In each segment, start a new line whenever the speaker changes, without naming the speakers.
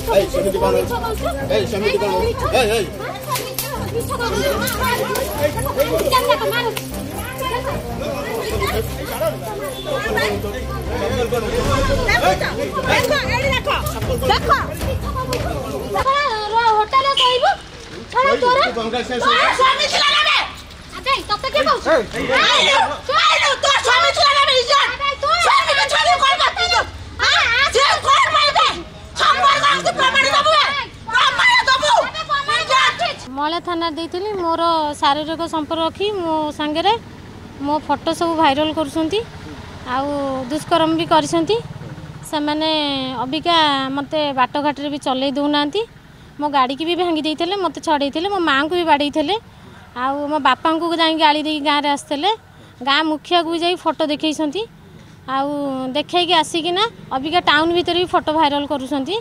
मला थाना देती मोर शारीरिक संपर्क रखी मो सांगे मो फोटो सब भाइराल करुँच दुष्कर्म भी करते अबिका मत बाटघाटे भी चल दौना मो गाड़ी की भी भांगी देते मत छड़े मो माँ को भी बाड़े आउ मो बापा को जा गाड़ी दे गाँव में आसते गाँ मुखिया को भी जा फोटो देखी देखी आसिकिना अबिका टाउन भीतर भी फोटो भाइराल करुँच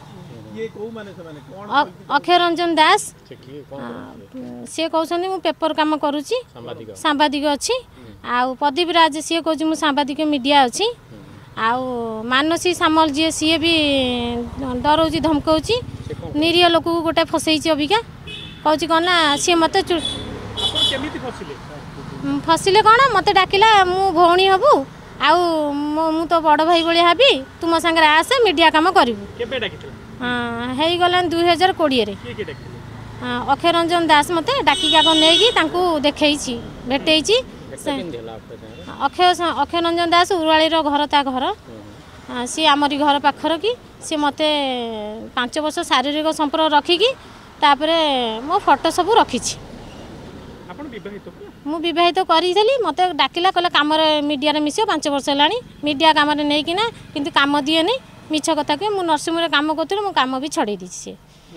अक्षय रंजन दास सी कहते मु पेपर काम करुँची सांबादिक अच्छी आउ प्रदीप राज सी कह मु सांबादिक मीडिया अच्छी आउ मानसी सामल जी सी भी डराऊँ धमकाऊँ निरीह लोक को गोटे फसई अबिका कौच कौन ना सी मत फसिले कौन मत डाकिला मु भौणी हबू आउ मु तो बड़ भाई भाई हाबी तुम सांगे आसे मीडिया काम करू हाँ गला 2020 अक्षय रंजन दास मत डाकिक नहीं देखी भेटे अक्षय रंजन दास उर्वाड़ी घर ता घर सी आमरी घर पाखर कि सी मत 5 वर्ष शारीरिक संपर्क रखिकी तापर मो फोटो सब रखी मुहित करी मत डाकिला कहला कम मीडिया मिस 5 वर्ष है मीडिया कम नहीं कि कम दिए नहीं मिछ कथा कह मु नर्सिंग काम करूँ मो काम भी छड़े दी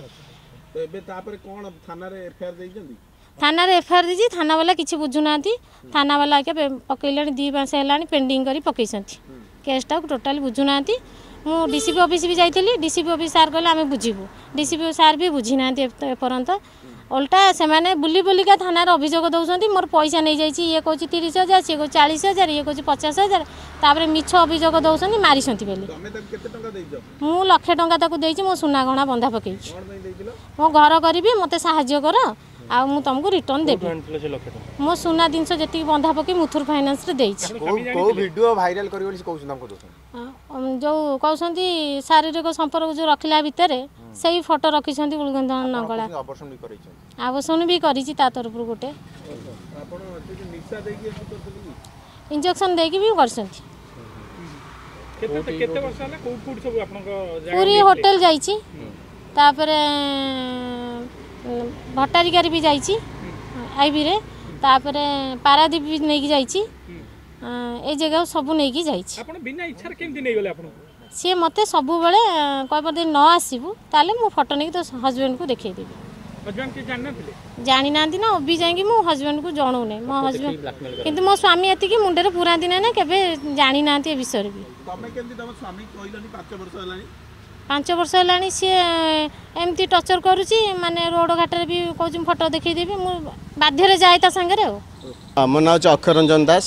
थाना एफआईआर दी थाना वाला किसी बुझुना थाना वाला पकईला 2 मास है पेंडिंग कर पकई केसटा टोटाल बुझुना मु डीसीपी ऑफिस भी जाइली डीसीपी ऑफिस सार कहले आम बुझीबू डीसीपी सार भी बुझी ना एपर्यंत उल्टा से माने बुली बुलिका थाना अभियोग दौरान मोर पैसा नहीं जाइए ये कह 30,000 सी कह 40,000 ये कह 50,000 तापर मिछ अभियोग दौरान मारी मु 1,00,000 टंका देती मो सुना गहना बंधा पकई मो घर करी मत साहाय्य कर आ मु तुमको रिटर्न देबी मो सुना जिनस जी बंधा पकई मुथुर फाइनान्स
वीडियो भाइराल
जो कहते शारीरिक संपर्क जो रखला भितर से फोटो रखिंट गुलगंधन नगला आबसन भी करी तरफ गोटे इंजेक्शन देकी भी कर पूरी होटल जाइए भट्टारिकार भी जाइए आईबी रे तापर पारादीप भी नहीं जाइए ए जगह सब नहीं जाइए सी मत सब बेले कह न आसबू ताले मो फोटो नहीं तो हजबैंड को देखदेवी जानी ना ना अभी जाकि मो हजबैंड को जनाऊनी मो हजबैंड किंतु मो स्वामी एति मुंडे पुराती ना ना केबे जानी ना ए विषय भी 5 वर्ष है सी एमती टर्चर करुच्ची माने रोड घाटे भी कौन फोटो देखदेवी मु बाध्य जाए सांगे
मो ना अक्षय रंजन दास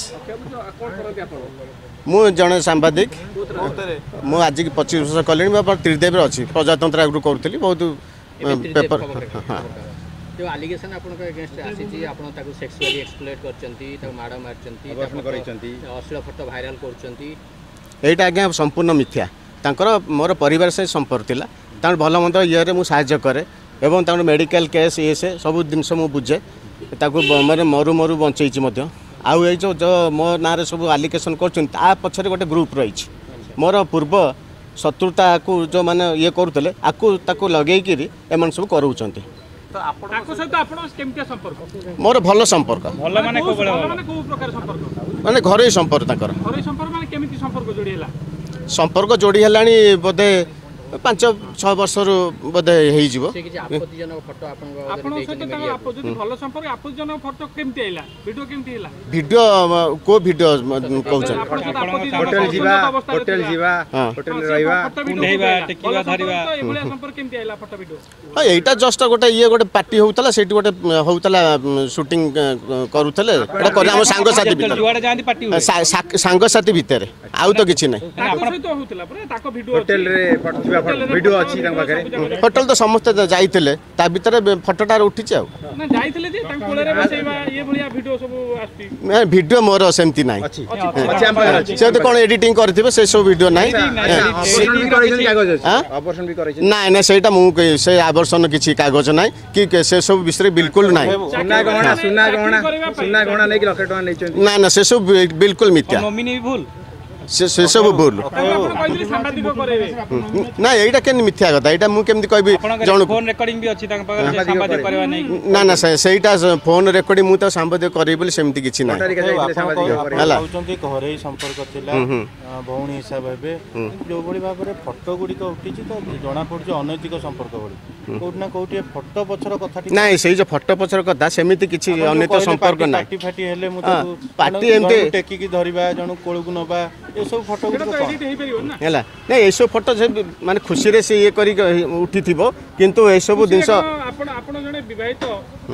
मु जड़े सांबादिक मु आज 25 वर्ष कले त्रिदेव अच्छी प्रजातंत्र आगु करूँ बहुत पेपर
जो एलिगेशन आपन का अगेंस्ट आसी आपन ताको सेक्सुअली एक्सप्लॉइट करचंती ताको माडा मारचंती अश्लील फोटो भाइराल करचंती
एटा आज्ञा संपूर्ण मिथ्या तांकर मोर परिवार से संपर्क थिला तार भल मंद ये मु साहाय्य करे एवं तार मेडिकल केस ये से सब जिनस मु बुझे ताको माने मरु मरु बंचैछि मध्य आउ ए जो मो ना रे सब एलिगेशन करचन ता पछरे गोटे ग्रुप रही मोर पूर्व शत्रुता को जो माने ये करूले आकु ताको लगेई कि एमन सब करूचंती
तो ताको सहित आपण केमते संपर्क
मोर भल संपर्क
भल माने को प्रकार संपर्क
माने घरे संपर्क ताकर
घरे संपर्क माने केमिति संपर्क जोड़ी हला
संपर्क जोड़ी हलानी बोधे 5-6 वर्ष बोधे हो
आपत्तिजनक फोटो
आपण सहित आपत्ति भल संपर्क आपत्तिजनक फोटो केमते आइला वीडियो केमते आइला
वीडियो को वीडियो कहउछन
होटल जीवा
होटल रहिबा
कुंडेइबा टेकीबा धरिबा एबुला संपर्क केमते आइला फोटो वीडियो
एटा जस्ट गोटे ये गोटे पार्टी होउतला सेठी गोटे होउतला शूटिंग करूथले एटा कर हम संग साथी भीतर
जुआडे जांदी पार्टी
संग साथी भीतर आउ तो किछि नै
आपण सहित होउतला पर ताको वीडियो
होटल रे पठिबा
वीडियो अच्छी तांग पाखरे
होटल तो समस्त जाइतिले ता भितर फोटोटा उठिछि आ
ना जाइतिले जे तांग कोले रे बसेबा ये भलिया वीडियो सब आस्ती
मैं वीडियो मोर सेमती नाही से तो कोन एडिटिंग करथिबे से सब वीडियो नाही
ऑपरेशन भी करै
ना ना सेटा मु से आवर्षण किछि कागज नाही कि से सब विषय बिल्कुल नाही
सुना गहना नै कि लाख टका नै चंदी
ना ना से सब बिल्कुल मिथ्या
नॉमिनी भी भूल
से सब भूल
सांबादिक करेबे
ना एटा केन मिथ्या कथा एटा मु केमति कहबी जण
फोन रिकॉर्डिंग भी अछि तांग पाखरे सांबादिक करबा नै
ना ना सेटा फोन रेकर्डिंग मु त सांबादिक करै बोली सेमति किछि ना
हला कहउचंती घरे संपर्क थिला भौणी हिसाब हेबे जो बडी भाबरे फोटो गुडी को उठिछि तो जणा पडछ अनैतिक संपर्क बडी कोट ना कोटी फोटो पछर कथा
नाही सेई जो फोटो पछर कथा सेमिति किछि अनैतिक संपर्क ना
पार्टी फाटी हेले मु तो
पार्टी एमते
टेकी की धरिबा जणु कोळु को नबा ए सब फोटो गुडी को
एडिट हे परियो ना
हैला नै ए सब फोटो माने खुशी रे से ये करी उठी थिबो किंतु ए सब दिनस
आपण आपण जने विवाहित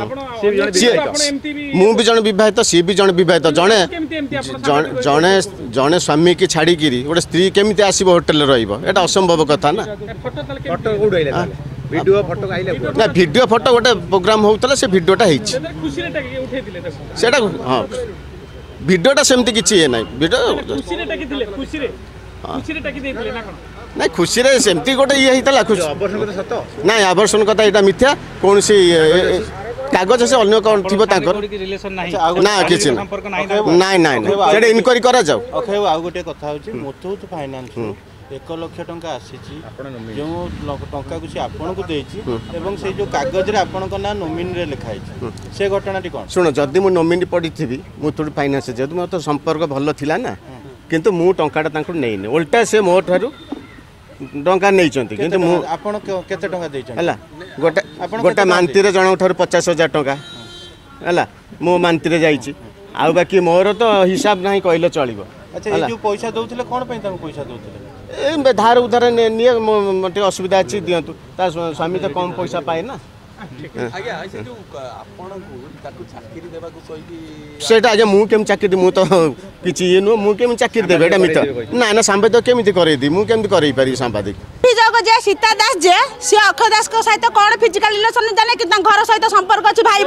आपण एमती भी
मु भी जने विवाहित सी भी जने विवाहित जने
केमती एमती आपण
जने जने स्वामी की छाड़ी गिरी गोटे स्त्री केमिति आसीबो होटल रे रहइबो एटा असंभव कथा ना
फोटो तले
फोटो कोड आइले वीडियो फोटो आइले
ना वीडियो फोटो गोटे प्रोग्राम होतला से वीडियोटा हिच
खुशी रे टाके उठै दिले ताको
सेटा हां वीडियोटा सेमति किछि ए नै वीडियो
खुशी रे टाके दिले खुशी रे टाके देइले ना कोन
ना खुशी रे सेमति गोटे ये हितला खुशी
ऑपरेशन तो सत
ना आवर्षण कथा एटा मिथ्या कोन सी कागज से अन्य कौन थी ताकर
रिलेशन नाही
ना किछि
संपर्क नाही
ना सेटा इनक्वारी करा जाऊ
अखे आ गोटे कथा होची मुथूत फाइनान्स 1 लाख टंका आसीची जो टंका कुछ आपन को देची एवं से जो कागज रे आपन को ना नॉमिनी रे लिखाई से घटना टी कोन
सुनो जदी मु नॉमिनी पड़ी थी मुथूट फाइनान्स जदी मो तो संपर्क भलो थिला ना किंतु मु टंकाटा तांको नेइने उल्टा से मो थारु टंका नहीं चंती किंतु मु
आपन केते टंका देचन
हला गोटे मानती रे जण ठार 50,000 टंका हला मो मानती रे जाईची आ बाकी मोर तो हिसाब नाही कहले चलिबो
अच्छा ये जो पैसा दउथिले कोन पई तम पैसा दउथिले
ए धार उधार निये मटे असुविधा अछि दियंतु ता स्वामी तो कम पैसा पाए ना
आज्ञा से जो आपण को ताकू चाकरी देबा को सही
सेटा आज्ञा मु केम चाकरी मु तो किछि ये नो मु केम चाकरी देबे एटा मित ना ना संपादक केमिति करे दी मु केमिति करे पारी संपादक
जग जे सीता दास जे से अक्षय दास को सहित कौन फिजिकल रिलेशन जाने कि घर सहित संपर्क अच्छी भाई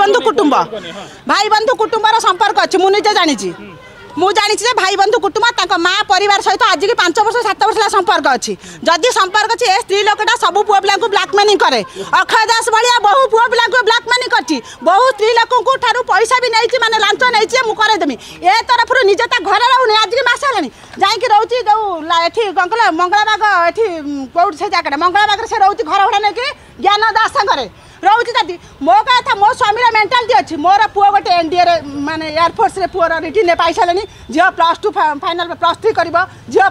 बंधु कुटुंब संपर्क अच्छी मुझे जानी मुझे भाई बंधु कुटुंब माँ परिवार सहित आज की 5 वर्ष 7 वर्ष संपर्क अच्छी जदि संपर्क अच्छी ए स्त्री लोकटा सब पुओ पिला ब्लाकमेलिंग करे अक्षय दास भाया बहु पुओ पिला ब्लाकमेलिंग करती बहु स्त्री लोक पैसा भी नहीं माने लांच नहीं मुझे देमी ए तरफ निजे घर रोनी आज की मस है जाकि रोचे जो ये कौन कह मंगलाबाग ये कौट से जगह मंगलाबाग से रोचे घर भड़ा नहीं ज्ञान दास सागर रोचे जदि मो कथा मो स्वामी मेंटालिटी अच्छी मोर पुओ गोटे एनडीए माने एयरफोर्स रे पुओर रिटिन पाई सारे झील +2 फाइनल +3 कर झील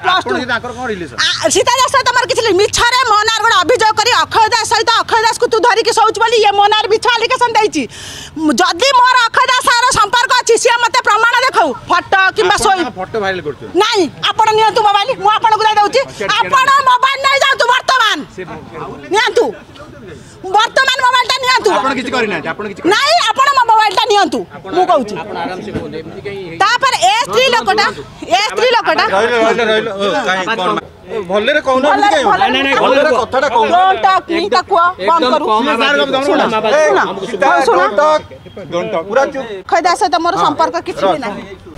+2 सीता दास सहित मोर किसी मिछरे मोनार गोटे अभियोग कर अक्षय दास सहित अक्षय दास को तू धरिकी शौच बोली ये मोनार मिछ आलिकेसन देछि जदि मोर अक्षय दास संपर्क अच्छी सी मत प्रमाण देखाऊ फोटो किंबा
फोटो वायरल करछु
नहीं आपण नियंतु मोबाइल मु आपण को दउछि आपण मोबाइल नहीं जाऊ वर्तमान नियंतु वर्तमान मोबाइल टा नियंतु
आपण किछि करि ना आपण किछि
नहीं आपण मोबाइल टा नियंतु मु कहूछि
आपण आराम से बोले एमती कहीं
तापर ए स्त्री लोकटा
काई कोन भल्ले रे कहू ना
नहीं नहीं
भल्ले रे कथाटा कहू
डोंट टॉक मी तकुआ बंद करू
डोंट टॉक पूरा चुप
खैदा से मोर संपर्क किछि भी नहीं